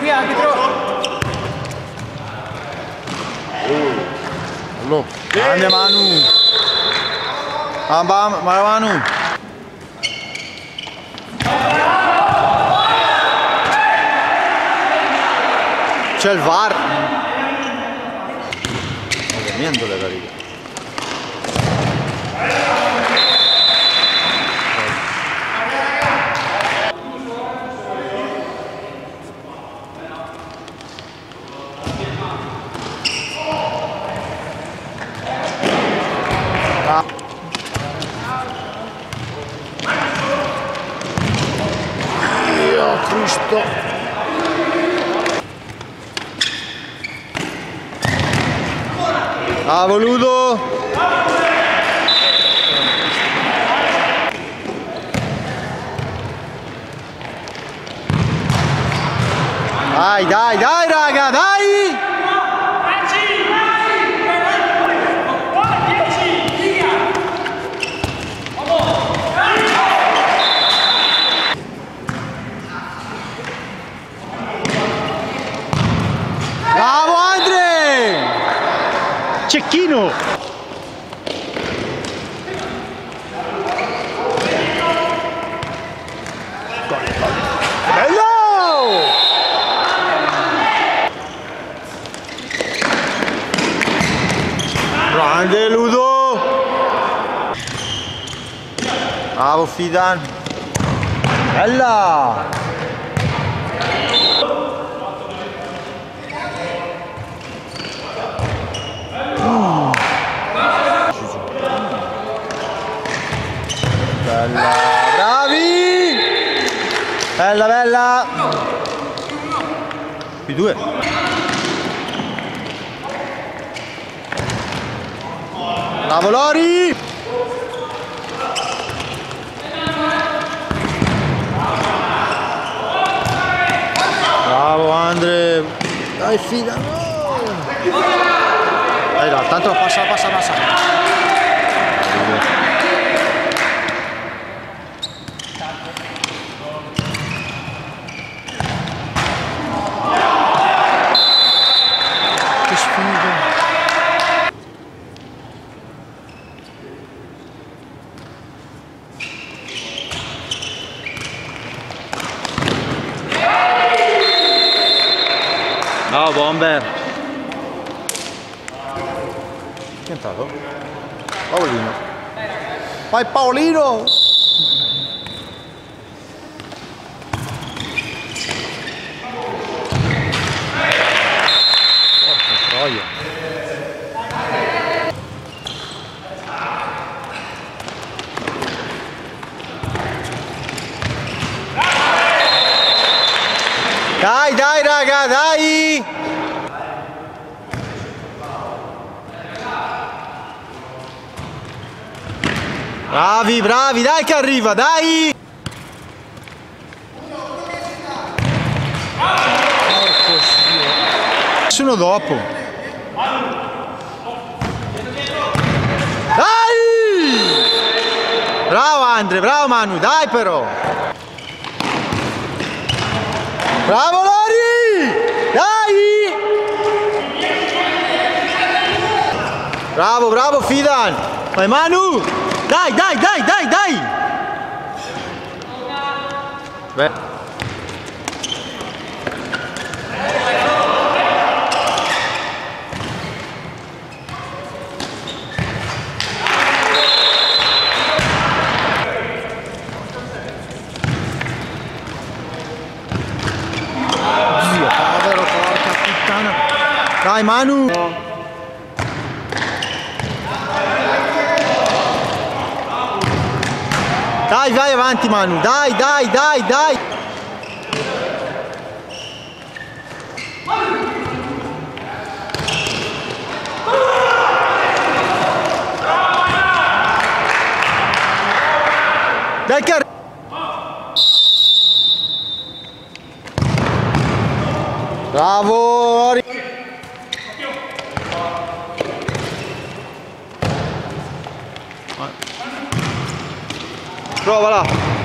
via, arbitro! No. Grande Manu! Bam bam, Manu! C'è il VAR! Niente la riga. Dio Cristo! Ha voluto! Dai, dai, dai raga, dai! Bravo Andre! Cecchino! Bello! Grande Ludo! Bravo Fidan! Bella! Bella! Bravi! Bella, bella! Più due! Bravo Lori! Bravo Andre! Dai fida! No! Dai là, tanto passa, passa, passa! Che sfiga! No, bomber! Chi è entrato? Paolino! Vai Paolino! Porca troia! Dai, dai raga, dai! Bravi, bravi, dai che arriva, dai! Porco Dio! Nessuno dopo! Dai! Bravo Andre, bravo Manu, dai però! Bravo Lori! Dai! Bravo, bravo Fidan! Vai Manu! Dai, dai, dai, dai, dai! Beh. Dio, povero, porca puttana! Dai Manu! Dai, vai avanti Manu, dai, dai, dai, dai! Dai che bravo! Prova là!